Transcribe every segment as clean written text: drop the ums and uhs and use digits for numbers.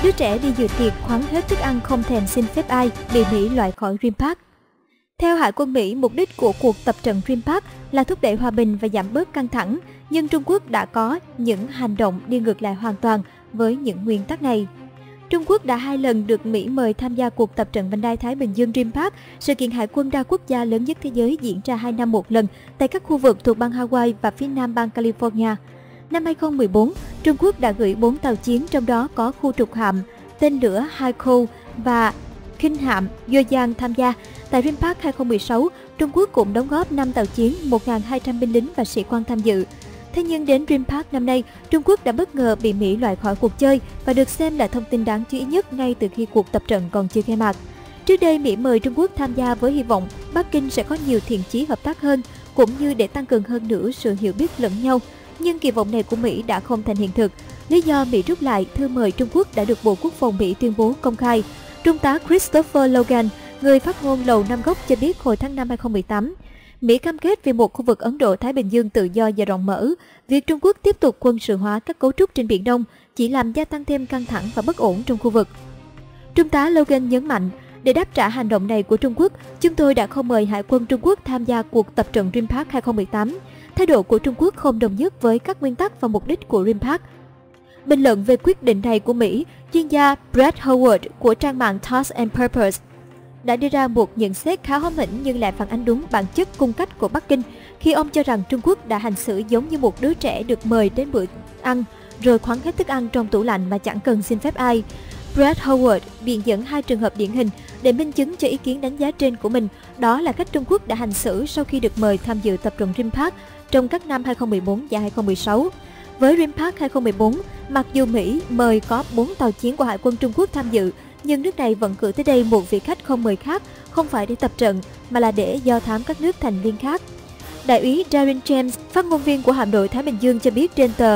Đứa trẻ đi dự tiệc khoáng hết thức ăn không thèm xin phép ai, bị Mỹ loại khỏi Dream Park. Theo Hải quân Mỹ, mục đích của cuộc tập trận Dream Park là thúc đẩy hòa bình và giảm bớt căng thẳng, nhưng Trung Quốc đã có những hành động đi ngược lại hoàn toàn với những nguyên tắc này. Trung Quốc đã 2 lần được Mỹ mời tham gia cuộc tập trận vành đai Thái Bình Dương Dream Park, sự kiện hải quân đa quốc gia lớn nhất thế giới diễn ra 2 năm một lần tại các khu vực thuộc bang Hawaii và phía nam bang California. Năm 2014, Trung Quốc đã gửi 4 tàu chiến, trong đó có khu trục hạm, tên lửa Haikou và khinh hạm Yueyang tham gia. Tại Dream Park 2016, Trung Quốc cũng đóng góp 5 tàu chiến, 1.200 binh lính và sĩ quan tham dự. Thế nhưng đến Dream Park năm nay, Trung Quốc đã bất ngờ bị Mỹ loại khỏi cuộc chơi và được xem là thông tin đáng chú ý nhất ngay từ khi cuộc tập trận còn chưa khai mạc. Trước đây, Mỹ mời Trung Quốc tham gia với hy vọng Bắc Kinh sẽ có nhiều thiện chí hợp tác hơn, cũng như để tăng cường hơn nữa sự hiểu biết lẫn nhau. Nhưng kỳ vọng này của Mỹ đã không thành hiện thực. Lý do Mỹ rút lại thư mời Trung Quốc đã được Bộ Quốc phòng Mỹ tuyên bố công khai. Trung tá Christopher Logan, người phát ngôn Lầu Năm Góc cho biết hồi tháng 5 2018, Mỹ cam kết về một khu vực Ấn Độ-Thái Bình Dương tự do và rộng mở. Việc Trung Quốc tiếp tục quân sự hóa các cấu trúc trên Biển Đông chỉ làm gia tăng thêm căng thẳng và bất ổn trong khu vực. Trung tá Logan nhấn mạnh, để đáp trả hành động này của Trung Quốc, chúng tôi đã không mời Hải quân Trung Quốc tham gia cuộc tập trận Dream Park 2018. Thái độ của Trung Quốc không đồng nhất với các nguyên tắc và mục đích của Dream Park. Bình luận về quyết định này của Mỹ, chuyên gia Brett Howard của trang mạng Thoughts and Purpose đã đưa ra một nhận xét khá hóm hỉnh nhưng lại phản ánh đúng bản chất cung cách của Bắc Kinh, khi ông cho rằng Trung Quốc đã hành xử giống như một đứa trẻ được mời đến bữa ăn rồi khoáng hết thức ăn trong tủ lạnh mà chẳng cần xin phép ai. Brett Howard biện dẫn 2 trường hợp điển hình để minh chứng cho ý kiến đánh giá trên của mình, đó là cách Trung Quốc đã hành xử sau khi được mời tham dự tập trận Dream Park trong các năm 2014 và 2016. Với Dream Park 2014, mặc dù Mỹ mời có 4 tàu chiến của Hải quân Trung Quốc tham dự, nhưng nước này vẫn cử tới đây một vị khách không mời khác, không phải để tập trận, mà là để do thám các nước thành viên khác. Đại úy Darren James, phát ngôn viên của hạm đội Thái Bình Dương cho biết trên tờ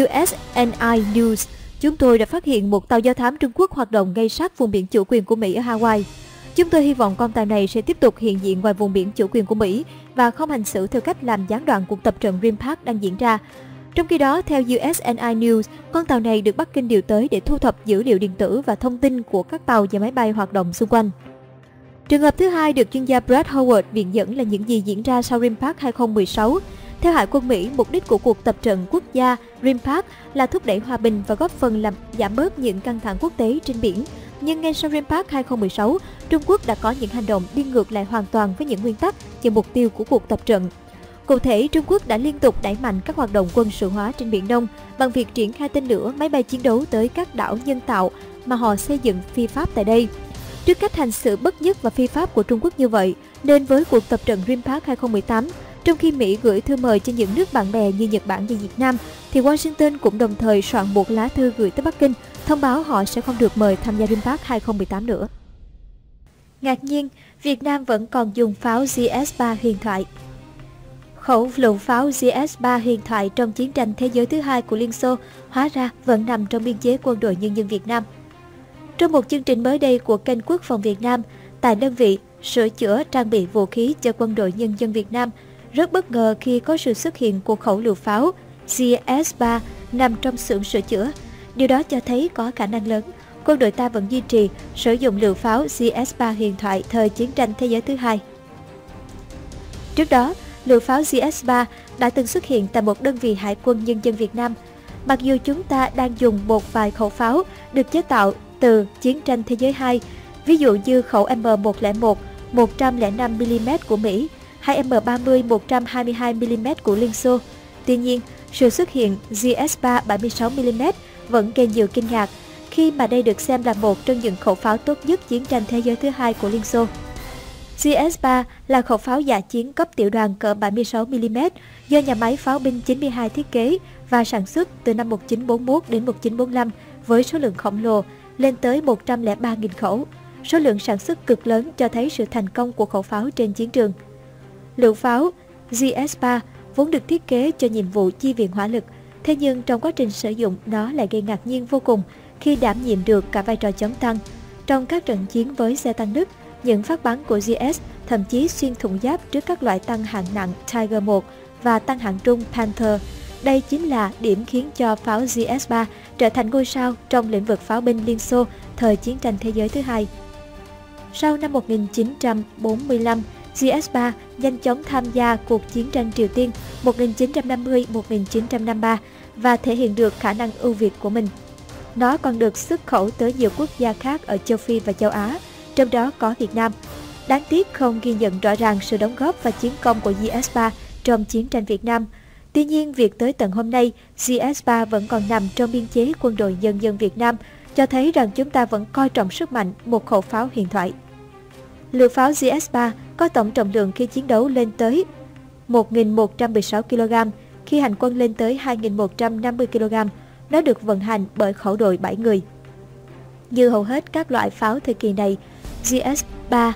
USNI News, chúng tôi đã phát hiện một tàu do thám Trung Quốc hoạt động ngay sát vùng biển chủ quyền của Mỹ ở Hawaii. Chúng tôi hy vọng con tàu này sẽ tiếp tục hiện diện ngoài vùng biển chủ quyền của Mỹ và không hành xử theo cách làm gián đoạn cuộc tập trận Dream Park đang diễn ra. Trong khi đó, theo USNI News, con tàu này được Bắc Kinh điều tới để thu thập dữ liệu điện tử và thông tin của các tàu và máy bay hoạt động xung quanh. Trường hợp thứ hai được chuyên gia Brett Howard viện dẫn là những gì diễn ra sau Dream Park 2016. Theo Hải quân Mỹ, mục đích của cuộc tập trận quốc gia Dream Park là thúc đẩy hòa bình và góp phần làm giảm bớt những căng thẳng quốc tế trên biển. Nhưng ngay sau Dream Park 2016, Trung Quốc đã có những hành động đi ngược lại hoàn toàn với những nguyên tắc và mục tiêu của cuộc tập trận. Cụ thể, Trung Quốc đã liên tục đẩy mạnh các hoạt động quân sự hóa trên Biển Đông bằng việc triển khai tên lửa, máy bay chiến đấu tới các đảo nhân tạo mà họ xây dựng phi pháp tại đây. Trước cách hành xử bất nhất và phi pháp của Trung Quốc như vậy, nên với cuộc tập trận Dream Park 2018, trong khi Mỹ gửi thư mời cho những nước bạn bè như Nhật Bản và Việt Nam, thì Washington cũng đồng thời soạn một lá thư gửi tới Bắc Kinh, thông báo họ sẽ không được mời tham gia Dream Park 2018 nữa. Ngạc nhiên, Việt Nam vẫn còn dùng pháo GS-3 huyền thoại. Khẩu lựu pháo GS-3 huyền thoại trong chiến tranh thế giới thứ hai của Liên Xô hóa ra vẫn nằm trong biên chế Quân đội Nhân dân Việt Nam. Trong một chương trình mới đây của kênh Quốc phòng Việt Nam, tại đơn vị sửa chữa trang bị vũ khí cho Quân đội Nhân dân Việt Nam, rất bất ngờ khi có sự xuất hiện của khẩu lựu pháo GS-3 nằm trong xưởng sửa chữa. Điều đó cho thấy có khả năng lớn, quân đội ta vẫn duy trì sử dụng lựu pháo GS-3 huyền thoại thời chiến tranh thế giới thứ hai. Trước đó, lựu pháo GS-3 đã từng xuất hiện tại một đơn vị Hải quân Nhân dân Việt Nam. Mặc dù chúng ta đang dùng một vài khẩu pháo được chế tạo từ chiến tranh thế giới 2, ví dụ như khẩu M101 105mm của Mỹ hay M30 122mm của Liên Xô. Tuy nhiên, sự xuất hiện GS-3 76mm vẫn gây nhiều kinh ngạc khi mà đây được xem là một trong những khẩu pháo tốt nhất chiến tranh thế giới thứ hai của Liên Xô. GS-3 là khẩu pháo dã chiến cấp tiểu đoàn cỡ 76mm do nhà máy pháo binh 92 thiết kế và sản xuất từ năm 1941 đến 1945 với số lượng khổng lồ lên tới 103.000 khẩu. Số lượng sản xuất cực lớn cho thấy sự thành công của khẩu pháo trên chiến trường. Lựu pháo GS-3 vốn được thiết kế cho nhiệm vụ chi viện hỏa lực, thế nhưng trong quá trình sử dụng nó lại gây ngạc nhiên vô cùng khi đảm nhiệm được cả vai trò chống tăng. Trong các trận chiến với xe tăng Đức, những phát bắn của GS thậm chí xuyên thủng giáp trước các loại tăng hạng nặng Tiger 1 và tăng hạng trung Panther. Đây chính là điểm khiến cho pháo GS-3 trở thành ngôi sao trong lĩnh vực pháo binh Liên Xô thời chiến tranh thế giới thứ hai. Sau năm 1945, GS-3 nhanh chóng tham gia cuộc chiến tranh Triều Tiên 1950-1953 và thể hiện được khả năng ưu việt của mình. Nó còn được xuất khẩu tới nhiều quốc gia khác ở châu Phi và châu Á, trong đó có Việt Nam. Đáng tiếc không ghi nhận rõ ràng sự đóng góp và chiến công của GS-3 trong chiến tranh Việt Nam. Tuy nhiên, việc tới tận hôm nay, GS-3 vẫn còn nằm trong biên chế Quân đội Nhân dân Việt Nam, cho thấy rằng chúng ta vẫn coi trọng sức mạnh một khẩu pháo huyền thoại. Lựu pháo GS-3 có tổng trọng lượng khi chiến đấu lên tới 1.116 kg, khi hành quân lên tới 2.150 kg. Nó được vận hành bởi khẩu đội 7 người. Như hầu hết các loại pháo thời kỳ này, GS-3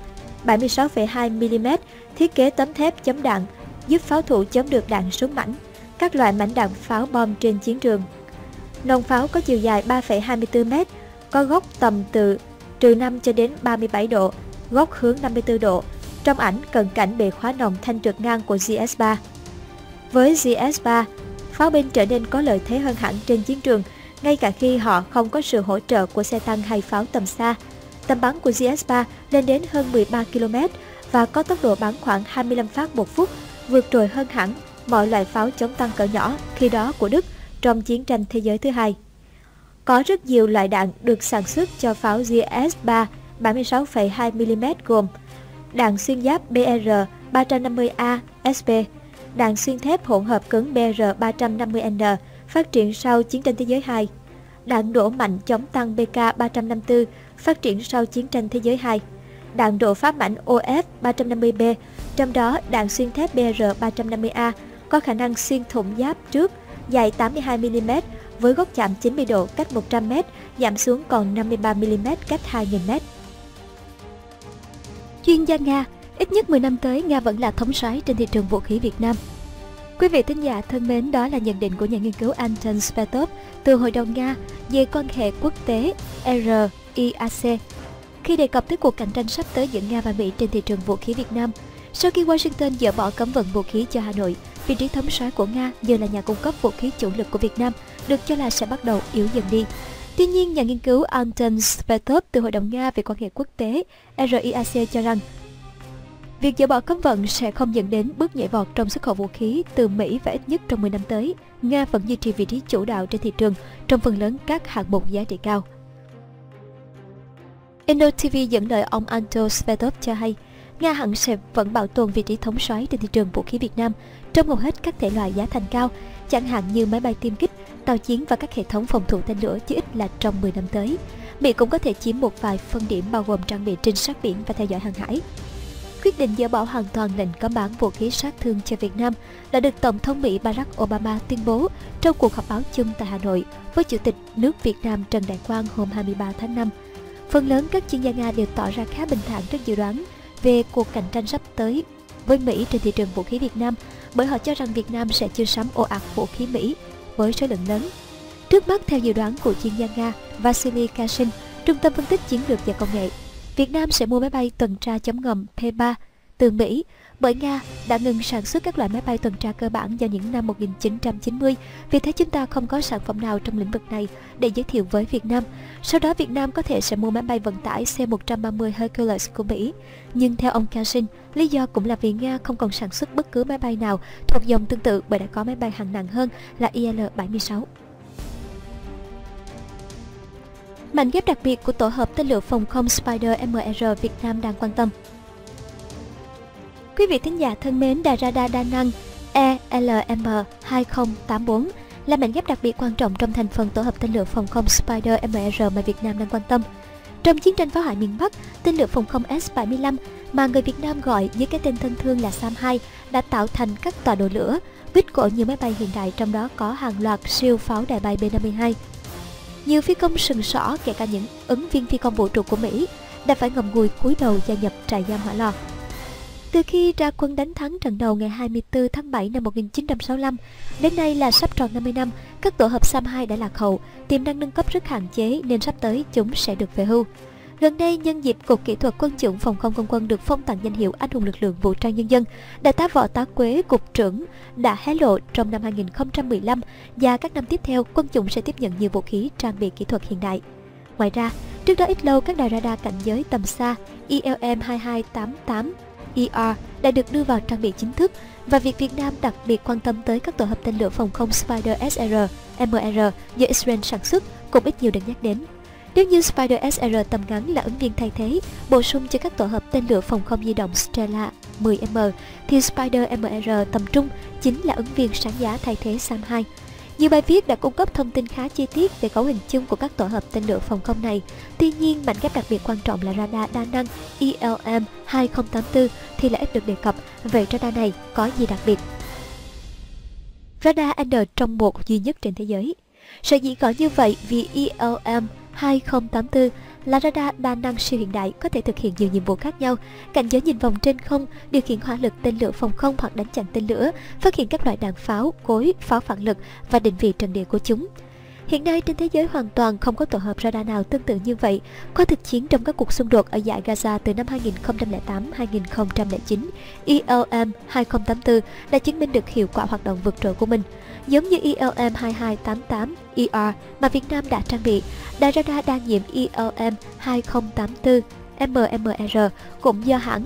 76,2mm thiết kế tấm thép chống đạn, giúp pháo thủ chống được đạn súng mảnh, các loại mảnh đạn pháo bom trên chiến trường. Nòng pháo có chiều dài 3,24m, có góc tầm từ -5 cho đến 37 độ, góc hướng 54 độ. Trong ảnh cận cảnh bề khóa nòng thanh trượt ngang của GS-3. Với GS-3, pháo binh trở nên có lợi thế hơn hẳn trên chiến trường, ngay cả khi họ không có sự hỗ trợ của xe tăng hay pháo tầm xa. Tầm bắn của GS-3 lên đến hơn 13 km và có tốc độ bắn khoảng 25 phát một phút, vượt trội hơn hẳn mọi loại pháo chống tăng cỡ nhỏ khi đó của Đức trong chiến tranh thế giới thứ hai. Có rất nhiều loại đạn được sản xuất cho pháo GS-3 76,2mm gồm đạn xuyên giáp BR-350A SP, đạn xuyên thép hỗn hợp cứng BR-350N phát triển sau chiến tranh thế giới 2, đạn nổ mạnh chống tăng BK-354 phát triển sau chiến tranh thế giới 2, đạn độ phá mảnh OF-350B, trong đó đạn xuyên thép BR-350A có khả năng xuyên thủng giáp trước, dài 82mm với góc chạm 90 độ cách 100m, giảm xuống còn 53mm cách 2000m. Chuyên gia Nga, ít nhất 10 năm tới Nga vẫn là thống soái trên thị trường vũ khí Việt Nam. Quý vị thính giả thân mến, đó là nhận định của nhà nghiên cứu Anton Svetov từ Hội đồng Nga về quan hệ quốc tế RIAC khi đề cập tới cuộc cạnh tranh sắp tới giữa Nga và Mỹ trên thị trường vũ khí Việt Nam. Sau khi Washington dỡ bỏ cấm vận vũ khí cho Hà Nội, vị trí thống soái của Nga giờ là nhà cung cấp vũ khí chủ lực của Việt Nam được cho là sẽ bắt đầu yếu dần đi. Tuy nhiên, nhà nghiên cứu Anton Svetov từ Hội đồng Nga về quan hệ quốc tế RIAC cho rằng việc dỡ bỏ cấm vận sẽ không dẫn đến bước nhảy vọt trong xuất khẩu vũ khí từ Mỹ và ít nhất trong 10 năm tới, Nga vẫn duy trì vị trí chủ đạo trên thị trường trong phần lớn các hạng mục giá trị cao. InnoTV dẫn lời ông Anton Svetov cho hay, Nga hẳn sẽ vẫn bảo tồn vị trí thống soái trên thị trường vũ khí Việt Nam trong hầu hết các thể loại giá thành cao, chẳng hạn như máy bay tiêm kích, tàu chiến và các hệ thống phòng thủ tên lửa, chí ít là trong 10 năm tới. Mỹ cũng có thể chiếm một vài phân điểm bao gồm trang bị trinh sát biển và theo dõi hàng hải. Quyết định dỡ bỏ hoàn toàn lệnh cấm bán vũ khí sát thương cho Việt Nam đã được Tổng thống Mỹ Barack Obama tuyên bố trong cuộc họp báo chung tại Hà Nội với Chủ tịch nước Việt Nam Trần Đại Quang hôm 23 tháng 5. Phần lớn các chuyên gia Nga đều tỏ ra khá bình thản trước dự đoán về cuộc cạnh tranh sắp tới với Mỹ trên thị trường vũ khí Việt Nam, bởi họ cho rằng Việt Nam sẽ chưa sắm ồ ạt vũ khí Mỹ với số lượng lớn. Trước mắt, theo dự đoán của chuyên gia Nga Vasily Kashin, Trung tâm phân tích chiến lược và công nghệ, Việt Nam sẽ mua máy bay tuần tra chống ngầm P-3 từ Mỹ, bởi Nga đã ngừng sản xuất các loại máy bay tuần tra cơ bản vào những năm 1990, vì thế chúng ta không có sản phẩm nào trong lĩnh vực này để giới thiệu với Việt Nam. Sau đó Việt Nam có thể sẽ mua máy bay vận tải C-130 Hercules của Mỹ. Nhưng theo ông Kashin, lý do cũng là vì Nga không còn sản xuất bất cứ máy bay nào thuộc dòng tương tự, bởi đã có máy bay hạng nặng hơn là Il-76. Mảnh ghép đặc biệt của tổ hợp tên lửa phòng không Spider-MR Việt Nam đang quan tâm. Quý vị thính giả thân mến, đài radar đa năng ELM2084 là mảnh ghép đặc biệt quan trọng trong thành phần tổ hợp tên lửa phòng không Spider-MR mà Việt Nam đang quan tâm. Trong chiến tranh phá hoại miền Bắc, tên lửa phòng không S-75 mà người Việt Nam gọi dưới cái tên thân thương là Sam-2 đã tạo thành các tọa độ lửa, vít cổ nhiều máy bay hiện đại, trong đó có hàng loạt siêu pháo đài bay B-52. Nhiều phi công sừng sỏ, kể cả những ứng viên phi công vũ trụ của Mỹ, đã phải ngậm ngùi cúi đầu gia nhập trại giam Hỏa Lò. Từ khi ra quân đánh thắng trận đầu ngày 24 tháng 7 năm 1965, đến nay là sắp tròn 50 năm, các tổ hợp Sam-2 đã lạc hậu, tiềm năng nâng cấp rất hạn chế nên sắp tới chúng sẽ được về hưu. Gần đây, nhân dịp Cục Kỹ thuật Quân chủng Phòng không Không quân được phong tặng danh hiệu Anh hùng lực lượng vũ trang nhân dân, Đại tá Võ Tá Quế, Cục trưởng đã hé lộ trong năm 2015 và các năm tiếp theo, quân chủng sẽ tiếp nhận nhiều vũ khí trang bị kỹ thuật hiện đại. Ngoài ra, trước đó ít lâu, các đài radar cảnh giới tầm xa ELM-2288ER đã được đưa vào trang bị chính thức, và việc Việt Nam đặc biệt quan tâm tới các tổ hợp tên lửa phòng không Spider-SR, MR do Israel sản xuất cũng ít nhiều được nhắc đến. Nếu như Spider-SR tầm ngắn là ứng viên thay thế, bổ sung cho các tổ hợp tên lửa phòng không di động Stella 10M, thì Spider-MR tầm trung chính là ứng viên sáng giá thay thế SAM-2. Nhiều bài viết đã cung cấp thông tin khá chi tiết về cấu hình chung của các tổ hợp tên lửa phòng không này. Tuy nhiên, mảnh ghép đặc biệt quan trọng là radar đa năng ELM-2084 thì lại ít được đề cập. Vậy radar này có gì đặc biệt? Radar N trong một duy nhất trên thế giới. Sở dĩ có như vậy vì ELM-2084 là radar đa năng siêu hiện đại, có thể thực hiện nhiều nhiệm vụ khác nhau: cảnh giới nhìn vòng trên không, điều khiển hỏa lực tên lửa phòng không hoặc đánh chặn tên lửa, phát hiện các loại đạn pháo, cối, pháo phản lực và định vị trận địa của chúng. Hiện nay trên thế giới hoàn toàn không có tổ hợp radar nào tương tự như vậy. Qua thực chiến trong các cuộc xung đột ở dải Gaza từ năm 2008-2009, ELM-2084 đã chứng minh được hiệu quả hoạt động vượt trội của mình. Giống như ELM-2288ER mà Việt Nam đã trang bị, đài radar đa nhiệm ELM-2084 MMR cũng do hãng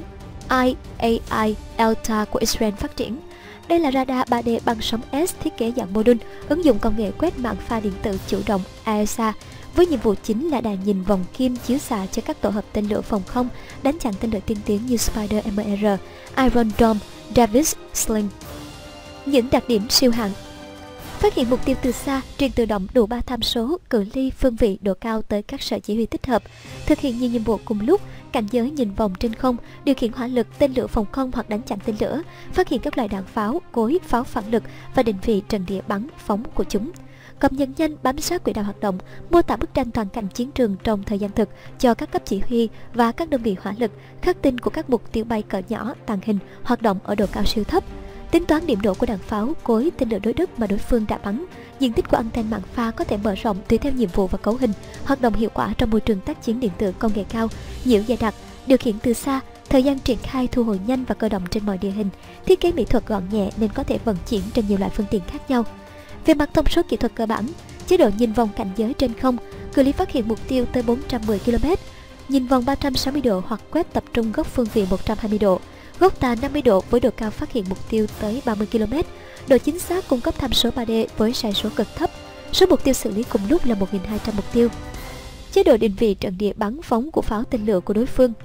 IAI Elta của Israel phát triển. Đây là radar 3D băng sóng S thiết kế dạng mô đun, ứng dụng công nghệ quét mạng pha điện tử chủ động AESA, với nhiệm vụ chính là đài nhìn vòng kim chiếu xạ cho các tổ hợp tên lửa phòng không, đánh chặn tên lửa tiên tiến như Spider-MR, Iron Dome, Davis Sling. Những đặc điểm siêu hạng: phát hiện mục tiêu từ xa, truyền tự động đủ 3 tham số, cự ly, phương vị, độ cao tới các sở chỉ huy tích hợp, thực hiện nhiều nhiệm vụ cùng lúc, cảnh giới nhìn vòng trên không, điều khiển hỏa lực, tên lửa phòng không hoặc đánh chặn tên lửa, phát hiện các loại đạn pháo, cối, pháo phản lực và định vị trận địa bắn, phóng của chúng. Cập nhật nhanh, bám sát quỹ đạo hoạt động, mô tả bức tranh toàn cảnh chiến trường trong thời gian thực cho các cấp chỉ huy và các đơn vị hỏa lực, khắc tinh của các mục tiêu bay cỡ nhỏ, tàng hình, hoạt động ở độ cao siêu thấp. Tính toán điểm độ của đạn pháo, cối, tên lửa đối đất mà đối phương đã bắn. Diện tích của anten mạng pha có thể mở rộng tùy theo nhiệm vụ và cấu hình, hoạt động hiệu quả trong môi trường tác chiến điện tử công nghệ cao, nhiễu dày đặc, điều khiển từ xa, thời gian triển khai thu hồi nhanh và cơ động trên mọi địa hình, thiết kế mỹ thuật gọn nhẹ nên có thể vận chuyển trên nhiều loại phương tiện khác nhau. Về mặt thông số kỹ thuật cơ bản, chế độ nhìn vòng cảnh giới trên không, cự ly phát hiện mục tiêu tới 410 km, nhìn vòng 360 độ hoặc quét tập trung góc phương vị 120 độ, góc tà 50 độ với độ cao phát hiện mục tiêu tới 30 km, độ chính xác cung cấp tham số 3D với sai số cực thấp, số mục tiêu xử lý cùng lúc là 1.200 mục tiêu. Chế độ định vị trận địa bắn phóng của pháo tên lửa của đối phương,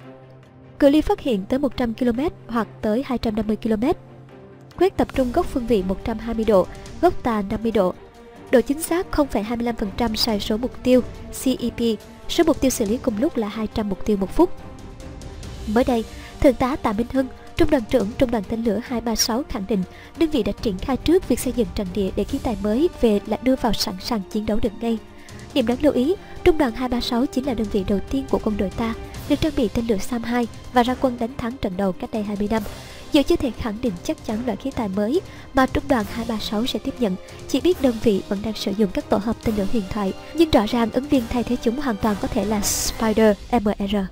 cự ly phát hiện tới 100 km hoặc tới 250 km, quét tập trung góc phương vị 120 độ, góc tà 50 độ, độ chính xác 0,25% sai số mục tiêu CEP, số mục tiêu xử lý cùng lúc là 200 mục tiêu một phút. Mới đây, Thượng tá Tạ Minh Hưng, Trung đoàn trưởng Trung đoàn tên lửa 236 khẳng định đơn vị đã triển khai trước việc xây dựng trận địa để khí tài mới về là đưa vào sẵn sàng chiến đấu được ngay. Điểm đáng lưu ý, Trung đoàn 236 chính là đơn vị đầu tiên của quân đội ta được trang bị tên lửa SAM-2 và ra quân đánh thắng trận đầu cách đây 20 năm. Dù chưa thể khẳng định chắc chắn loại khí tài mới mà Trung đoàn 236 sẽ tiếp nhận, chỉ biết đơn vị vẫn đang sử dụng các tổ hợp tên lửa huyền thoại, nhưng rõ ràng ứng viên thay thế chúng hoàn toàn có thể là Spider-MR.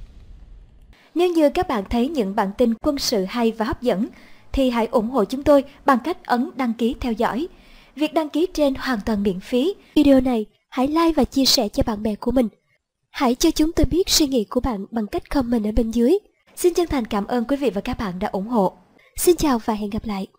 Nếu như các bạn thấy những bản tin quân sự hay và hấp dẫn, thì hãy ủng hộ chúng tôi bằng cách ấn đăng ký theo dõi. Việc đăng ký trên hoàn toàn miễn phí. Video này hãy like và chia sẻ cho bạn bè của mình. Hãy cho chúng tôi biết suy nghĩ của bạn bằng cách comment ở bên dưới. Xin chân thành cảm ơn quý vị và các bạn đã ủng hộ. Xin chào và hẹn gặp lại.